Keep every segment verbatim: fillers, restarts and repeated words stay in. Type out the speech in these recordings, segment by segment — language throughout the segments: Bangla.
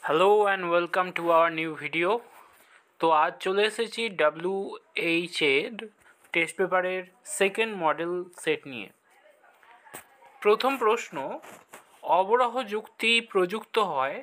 Hello and welcome to our new video. তো আজ চলে এসেছি ডাব্লিউ এইচ এর টেস্ট পেপারের সেকেন্ড মডেল সেট নিয়ে। প্রথম প্রশ্ন, অবরাহ যুক্তি প্রযুক্ত হয়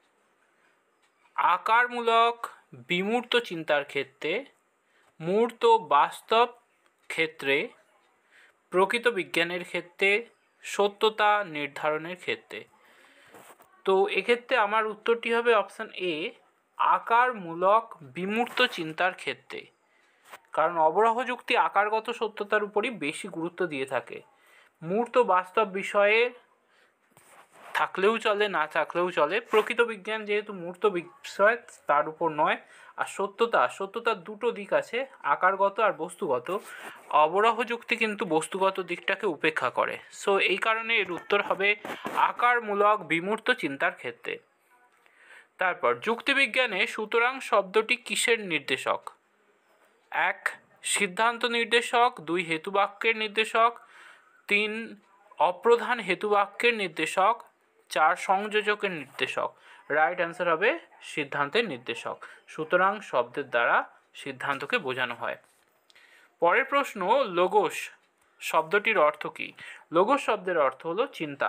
আকারমূলক বিমূর্ত চিন্তার ক্ষেত্রে, মূর্ত বাস্তব ক্ষেত্রে, প্রকৃত বিজ্ঞানের ক্ষেত্রে, সত্যতা নির্ধারণের ক্ষেত্রে। তো এক্ষেত্রে আমার উত্তরটি হবে অপশান এ, আকারমূলক বিমূর্ত চিন্তার ক্ষেত্রে। কারণ অবরাহ যুক্তি আকারগত সত্যতার উপরই বেশি গুরুত্ব দিয়ে থাকে। মূর্ত বাস্তব বিষয়ে থাকলেও চলে, না থাকলেও চলে। প্রকৃত বিজ্ঞান যেহেতু মূর্ত বিষয়, তার উপর নয়। আর সত্যতা সত্যতার দুটো দিক আছে, আকারগত আর বস্তুগত। অবরাহ যুক্তি কিন্তু বস্তুগত দিকটাকে উপেক্ষা করে। সো এই কারণে এর উত্তর হবে আকারমূলক বিমূর্ত চিন্তার ক্ষেত্রে। তারপর, যুক্তিবিজ্ঞানে সুতরাং শব্দটি কিসের নির্দেশক? এক, সিদ্ধান্ত নির্দেশক। দুই, হেতুবাক্যের নির্দেশক। তিন, অপ্রধান হেতুবাক্যের নির্দেশক। চার, সংযোজকের নির্দেশক। রাইট অ্যান্সার হবে সিদ্ধান্তের নির্দেশক। সুতরাং শব্দের দ্বারা সিদ্ধান্তকে বোঝানো হয়। পরের প্রশ্ন, লোগোস শব্দটির অর্থ কী? লোগোস শব্দের অর্থ হলো চিন্তা।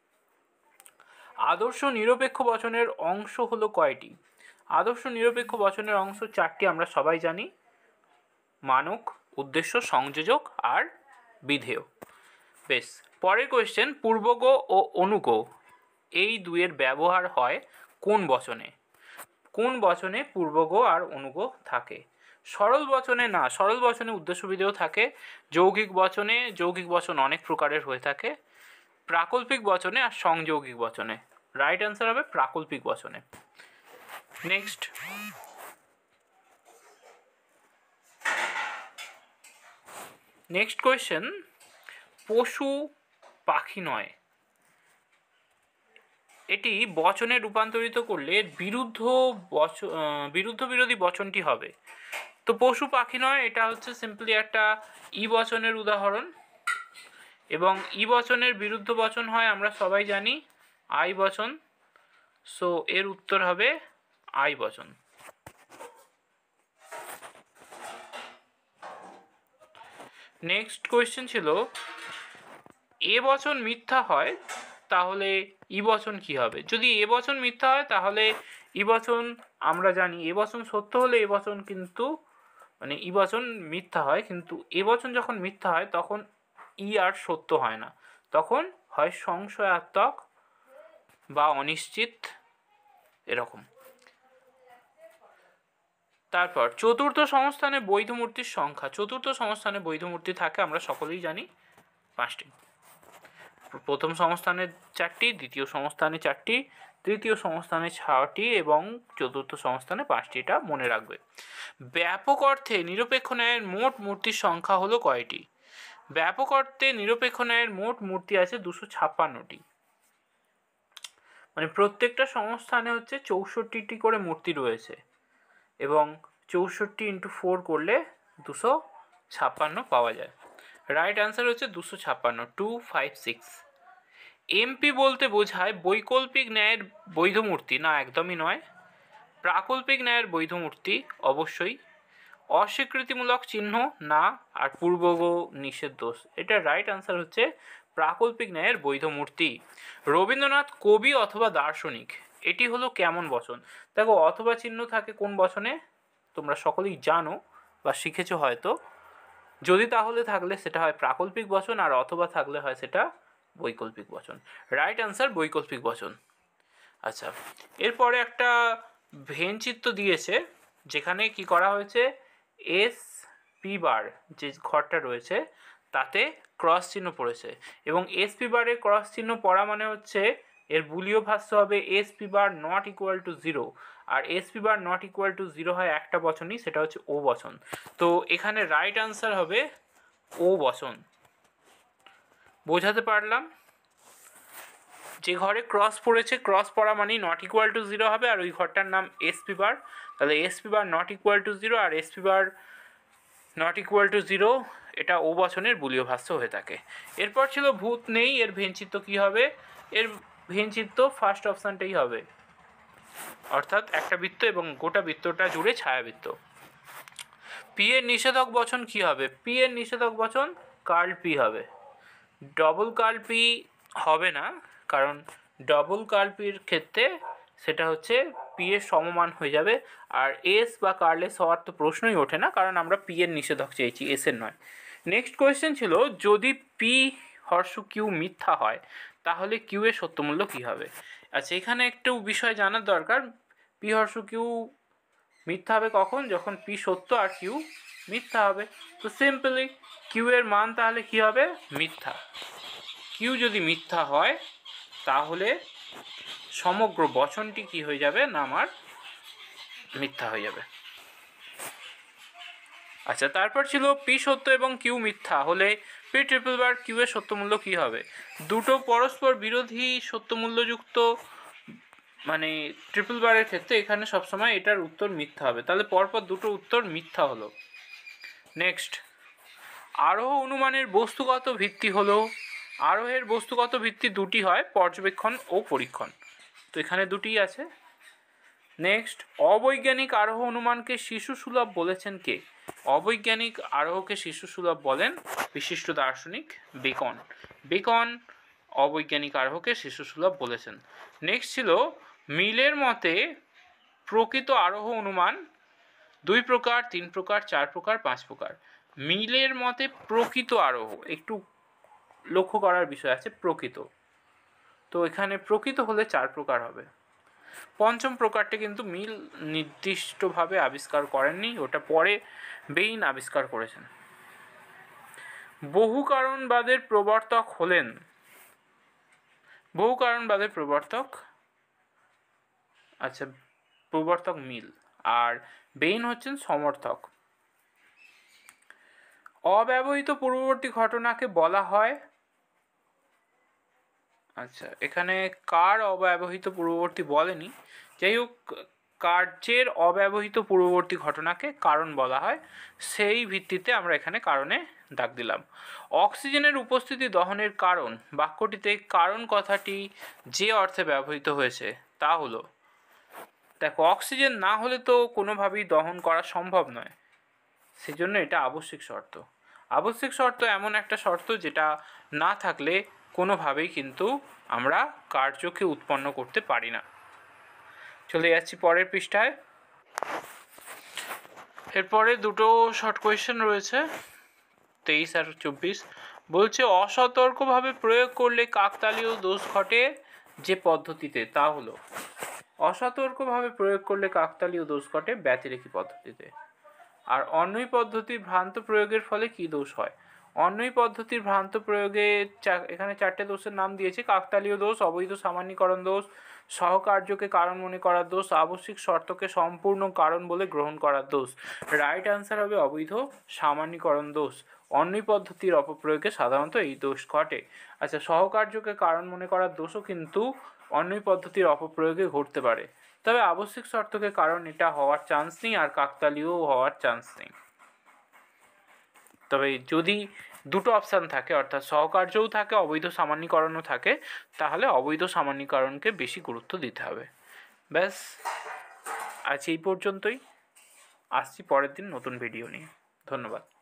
আদর্শ নিরপেক্ষ বচনের অংশ হলো কয়টি? আদর্শ নিরপেক্ষ বচনের অংশ চারটি, আমরা সবাই জানি। মানক, উদ্দেশ্য, সংযোজক আর বিধেয়। বেশ, পরের কোয়েশ্চেন, পূর্বগ ও অনুগ এই দুয়ের ব্যবহার হয় কোন বচনে? কোন বচনে পূর্বগ আর অনুগ থাকে? সরল বচনে না, সরল বচনে উদ্দেশ্য বিধেয় থাকে। যৌগিক বচনে, যৌগিক বচন অনেক প্রকারের হয়ে থাকে। প্রাকল্পিক বচনে আর সংযৌগিক বচনে। রাইট অ্যান্সার হবে প্রাকল্পিক বচনে। নেক্সট, নেক্সট কোয়েশ্চেন, পশু পাখি নয় এটি বচনে রূপান্তরিত করলে বিরুদ্ধ বচ বিরুদ্ধ বিরোধী বচনটি হবে। তো পশু পাখি নয় এটা হচ্ছে সিম্পলি একটা ই বচনের উদাহরণ, এবং ই বচনের বিরুদ্ধ বচন হয় আমরা সবাই জানি আই বচন। সো এর উত্তর হবে আই বচন। নেক্সট কোয়েশ্চেন ছিল, এ বচন মিথ্যা হয় তাহলে ই বচন কি হবে? যদি এ বচন মিথ্যা হয় তাহলে ই বচন, আমরা জানি এ বচন সত্য হলে এ বচন কিন্তু মানে ই বচন মিথ্যা হয়, কিন্তু এ বচন যখন মিথ্যা হয় তখন ই আর সত্য হয় না, তখন হয় সংশয়াত্মক বা অনিশ্চিত এরকম। তারপর, চতুর্থ সংস্থানে বৈধ মূর্তির সংখ্যা। চতুর্থ সংস্থানে বৈধ মূর্তি থাকে আমরা সকলেই জানি পাঁচটি। প্রথম সংস্থানে চারটি, দ্বিতীয় সংস্থানে চারটি, তৃতীয় সংস্থানে ছটি এবং চতুর্থ সংস্থানে পাঁচটি। এটা মনে রাখবে। ব্যাপক অর্থে নিরপেক্ষ ন্যায়ের মোট মূর্তির সংখ্যা হলো কয়টি? ব্যাপক অর্থে নিরপেক্ষ ন্যায়ের মোট মূর্তি আছে দুশো ছাপ্পান্নটি। মানে প্রত্যেকটা সংস্থানে হচ্ছে চৌষট্টিটি করে মূর্তি রয়েছে, এবং চৌষট্টি ইন্টু ফোর করলে দুশো ছাপ্পান্ন পাওয়া যায়। রাইট অ্যান্সার হচ্ছে দুশো ছাপ্পান্ন, টু ফাইভ সিক্স। এমপি বলতে বোঝায় বৈকল্পিক ন্যায়ের বৈধ মূর্তি? না, একদমই নয়। প্রাকল্পিক ন্যায়ের বৈধ মূর্তি অবশ্যই। অস্বীকৃতিমূলক চিহ্ন না, আর পূর্বগ নিষেধ দোষ। এটা রাইট অ্যান্সার হচ্ছে প্রাকল্পিক ন্যায়ের বৈধ মূর্তি। রবীন্দ্রনাথ কবি অথবা দার্শনিক এটি হলো কেমন বচন? দেখো, অথবা চিহ্ন থাকে কোন বচনে তোমরা সকলেই জানো বা শিখেছো হয়তো। যদি তাহলে থাকলে সেটা হয় প্রাকল্পিক বচন, আর অথবা থাকলে হয় সেটা বৈকল্পিক বচন। রাইট অ্যান্সার বৈকল্পিক বচন। আচ্ছা, এরপরে একটা ভেন চিত্র দিয়েছে যেখানে কি করা হয়েছে, এস পি বার যে ঘরটা রয়েছে তাতে ক্রস চিহ্ন পড়েছে, এবং এস পি বারে ক্রস চিহ্ন পড়া মানে হচ্ছে এর বুলীয় ভাষ্য হবে S P bar not equal to zero, আর S P bar not equal to zero হয় একটা বচনই, সেটা হচ্ছে ও বচন। তো এখানে রাইট অ্যান্সার হবে ও বচন। বোঝাতে পারলাম? যে ঘরে ক্রস পড়েছে, ক্রস পড়া মানেই নট ইকুয়াল টু জিরো হবে, আর ওই ঘরটার নাম এসপি বার। তাহলে SP bar not equal to zero আর SP bar not equal to zero, এটা ও বচনের বুলীয় ভাষ্য হয়ে থাকে। এরপর ছিল ভূত নেই, এর ভেনচিত্র কী হবে? এর ভেনচিত্র ফার্স্ট অপশানটাই হবে। অর্থাৎ একটা বৃত্ত এবং গোটা বৃত্তটা জুড়ে ছায়াবৃত্ত। পি এর নিষেধক বচন কি হবে? পি এর নিষেধক বচন কার্ল পি হবে। ডবল কার্ল পি হবে না, কারণ ডবল কার্ল পির ক্ষেত্রে সেটা হচ্ছে পি এর সমমান হয়ে যাবে, আর এস বা কার্লেস হওয়ার তো প্রশ্নই ওঠে না, কারণ আমরা পি এর নিষেধক চেয়েছি, এস এর নয়। নেক্সট কোয়েশ্চেন ছিল, যদি পি হর্ষু কিউ মিথ্যা হয় তাহলে কিউ এর সত্যমূল্য কী হবে? আচ্ছা, এখানে একটু বিষয় জানার দরকার। পি হর্ষু কিউ মিথ্যা হবে কখন? যখন পি সত্য আর কিউ মিথ্যা হবে। তো সিম্পলি কিউ এর মান তাহলে কি হবে? মিথ্যা। কিউ যদি মিথ্যা হয় তাহলে সমগ্র বচনটি কি হয়ে যাবে? না আমার মিথ্যা হয়ে যাবে। আচ্ছা, তারপর ছিল পি সত্য এবং কিউ মিথ্যা হলে পি ট্রিপল বার কিউ এর সত্যমূল্য কী হবে? দুটো পরস্পর বিরোধী সত্যমূল্যযুক্ত মানে ট্রিপল বারের ক্ষেত্রে এখানে সবসময় এটার উত্তর মিথ্যা হবে, তাহলে পরপর দুটো উত্তর মিথ্যা হলো। নেক্সট, আরোহ অনুমানের বস্তুগত ভিত্তি হলো, আরোহের বস্তুগত ভিত্তি দুটি হয়, পর্যবেক্ষণ ও পরীক্ষণ। তো এখানে দুটি আছে। নেক্সট, অবৈজ্ঞানিক আরোহ অনুমানকে শিশু সুলভ বলেছেন কে? অবৈজ্ঞানিক আরোহকে শিশু সুলভ বলেন বিশিষ্ট দার্শনিক বেকন। বেকন অবৈজ্ঞানিক আরোহকে শিশু সুলভ বলেছেন। নেক্সট ছিল, মিলের মতে প্রকৃত আরোহ অনুমান দুই প্রকার, তিন প্রকার, চার প্রকার, পাঁচ প্রকার। মিলের মতে প্রকৃত আরোহ, একটু লক্ষ্য করার বিষয় আছে, প্রকৃত। তো এখানে প্রকৃত হলে চার প্রকার হবে। পঞ্চম প্রকারটি কিন্তু মিল নির্দিষ্টভাবে আবিষ্কার করেননি, ওটা পরে বেইন আবিষ্কার করেছেন। বহু কারণবাদের প্রবর্তক হলেন, বহু কারণবাদের প্রবর্তক, আচ্ছা প্রবর্তক মিল, আর বেইন হচ্ছেন সমর্থক। অব্যবহৃত পূর্ববর্তী ঘটনাকে বলা হয়, আচ্ছা এখানে কার অব্যবহৃত পূর্ববর্তী বলেনি, যাই হোক কার্যের অব্যবহৃত পূর্ববর্তী ঘটনাকে কারণ বলা হয়, সেই ভিত্তিতে আমরা এখানে কারণে দাগ দিলাম। অক্সিজেনের উপস্থিতি দহনের কারণ, বাক্যটিতে কারণ কথাটি যে অর্থে ব্যবহৃত হয়েছে তা হলো, দেখো অক্সিজেন না হলে তো কোনোভাবেই দহন করা সম্ভব নয়, সেজন্য এটা আবশ্যিক শর্ত। আবশ্যিক শর্ত এমন একটা শর্ত যেটা না থাকলে কোনোভাবেই কিন্তু আমরা কার্যকে উৎপন্ন করতে পারি না। চলে যাচ্ছি পরের পৃষ্ঠায়। এরপরে দুটো শর্ট কোয়েশ্চেন রয়েছে, তেইশ আর চব্বিশ। বলছে, অসতর্কভাবে প্রয়োগ করলে কাকতালীয় দোষ ঘটে যে পদ্ধতিতে, তা হলো, অসতর্কভাবে প্রয়োগ করলে কাকতালীয় দোষ ঘটে ব্যতিরেকি পদ্ধতিতে। আর অন্যই পদ্ধতির ভ্রান্ত প্রয়োগের ফলে কি দোষ হয়? অন্যই পদ্ধতির ভ্রান্ত প্রয়োগে এখানে চারটে দোষের নাম দিয়েছে, কাকতালীয় দোষ, অবৈধ সামান্যীকরণ দোষ, সহকার্যকে কারণ মনে করার দোষ, আবশ্যিক শর্তকে সম্পূর্ণ কারণ বলে গ্রহণ করার দোষ। রাইট অ্যান্সার হবে অবৈধ সামান্যীকরণ দোষ। অন্যই পদ্ধতির অপপ্রয়োগে সাধারণত এই দোষ ঘটে। আচ্ছা, সহকার্যকে কারণ মনে করার দোষও কিন্তু অন্যই পদ্ধতির অপপ্রয়োগে ঘটতে পারে, তবে আবশ্যিক শর্তকে কারণ এটা হওয়ার চান্স নেই, আর কাকতালীয় হওয়ার চান্স নেই। তবে যদি দুটো অপশান থাকে, অর্থাৎ সহকার্যও থাকে, অবৈধ সামান্যীকরণও থাকে, তাহলে অবৈধ সামান্যীকরণকে বেশি গুরুত্ব দিতে হবে। ব্যাস, আজ এই পর্যন্তই, আসছি পরের দিন নতুন ভিডিও নিয়ে। ধন্যবাদ।